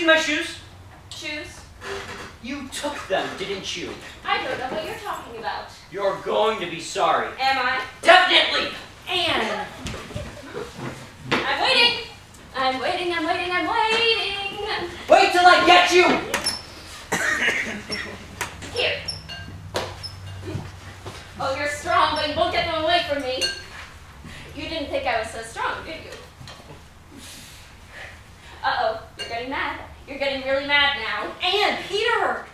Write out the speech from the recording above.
see my shoes? Shoes? You took them, didn't you? I don't know what you're talking about. You're going to be sorry. Am I? Definitely! Anne! I'm waiting! I'm waiting, I'm waiting, I'm waiting! Wait till I get you! Here. Oh, you're strong, but you won't get them away from me. You didn't think I was so strong, did you? Uh-oh, you're getting mad. You're getting really mad now. Anne, Peter!